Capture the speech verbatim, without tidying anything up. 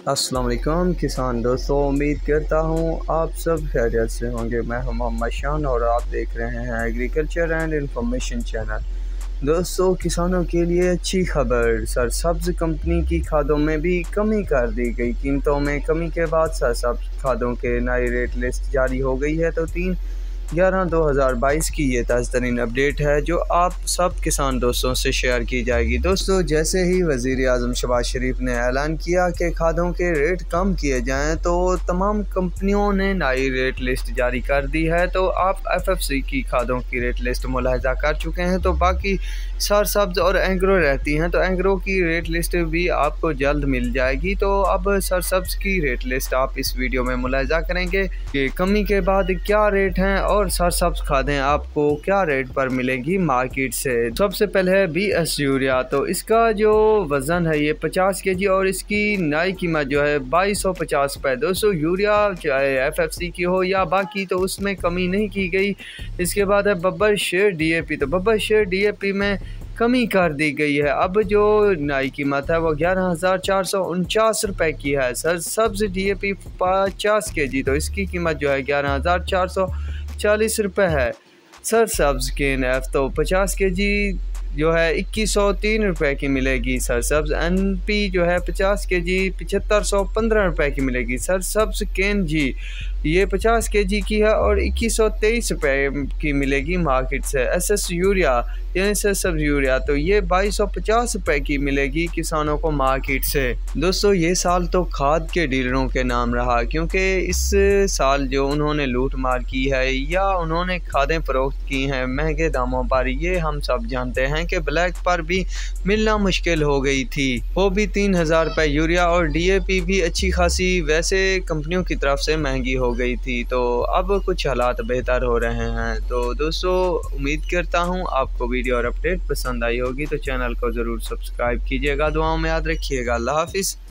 अस्सलाम वालेकुम किसान दोस्तों, उम्मीद करता हूँ आप सब खैरियत से होंगे। मैं हूं मोहम्मद शान और आप देख रहे हैं एग्रीकल्चर एंड इंफॉर्मेशन चैनल। दोस्तों, किसानों के लिए अच्छी खबर, सरसब्ज कंपनी की खादों में भी कमी कर दी गई। कीमतों में कमी के बाद सरसब्ज खादों के नई रेट लिस्ट जारी हो गई है। तो तीन ग्यारह दो हज़ार बाईस की ये ताज़ा तरीन अपडेट है जो आप सब किसान दोस्तों से शेयर की जाएगी। दोस्तों, जैसे ही वज़ीर आज़म शहबाज शरीफ ने ऐलान किया कि खादों के रेट कम किए जाएं, तो तमाम कंपनियों ने नई रेट लिस्ट जारी कर दी है। तो आप एफ एफ सी की खादों की रेट लिस्ट मुलाहिजा कर चुके हैं। तो बाकी सरसब्ज और एंग्रो रहती हैं, तो एंग्रो की रेट लिस्ट भी आपको जल्द मिल जाएगी। तो अब सरसब्ज की रेट लिस्ट आप इस वीडियो में मुलाहिजा करेंगे कि कमी के बाद क्या रेट हैं और सरसब्ज खादें आपको क्या रेट पर मिलेंगी मार्केट से। सबसे पहले है बी एस यूरिया। तो इसका जो वज़न है ये पचास के जी और इसकी नई कीमत जो है बाईस सौ पचास रुपये। दोस्तों, यूरिया चाहे एफ एफ सी की हो या बाकी, तो उसमें कमी नहीं की गई। इसके बाद है बब्बर शेर डी ए पी। तो बब्बर शेर डी ए पी में कमी कर दी गई है। अब जो नई कीमत है वो ग्यारह हज़ार चार सौ उनचास रुपये की है। सर सब्ज डी ए पी पचास के जी, तो इसकी कीमत जो है ग्यारह हज़ार चार सौ चालीस रुपये है। सर सब्ज के एफ तो पचास के जी जो है इक्कीस सौ तीन रुपये की मिलेगी। सरसब्ज एन पी जो है पचास के जी पचहत्तर सौ पंद्रह रुपये की मिलेगी। सरसब्ज केन जी ये पचास के जी की है और इक्कीस सौ तेईस रुपये की मिलेगी मार्केट से। एस एस यूरिया यानी सरसब्ज यूरिया, तो ये बाईस सौ पचास रुपये की मिलेगी किसानों को मार्केट से। दोस्तों, ये साल तो खाद के डीलरों के नाम रहा, क्योंकि इस साल जो उन्होंने लूट मार की है या उन्होंने खादें फरोख्त की हैं महंगे दामों पर, ये हम सब जानते हैं कि ब्लैक पर भी मिलना मुश्किल हो गई थी। वो भी तीन हज़ार रुपये यूरिया और डी ए पी भी अच्छी खासी वैसे कंपनियों की तरफ से महंगी हो गई थी। तो अब कुछ हालात बेहतर हो रहे हैं। तो दोस्तों, उम्मीद करता हूँ आपको वीडियो और अपडेट पसंद आई होगी। तो चैनल को ज़रूर सब्सक्राइब कीजिएगा। दुआओं में याद रखिएगा। अल्लाह हाफिज़।